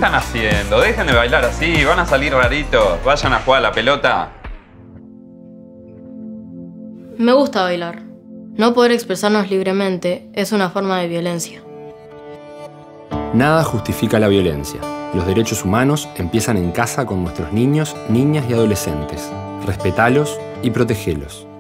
están haciendo? Dejen de bailar así, van a salir raritos. Vayan a jugar a la pelota. Me gusta bailar. No poder expresarnos libremente es una forma de violencia. Nada justifica la violencia. Los derechos humanos empiezan en casa con nuestros niños, niñas y adolescentes. Respetalos y protegelos.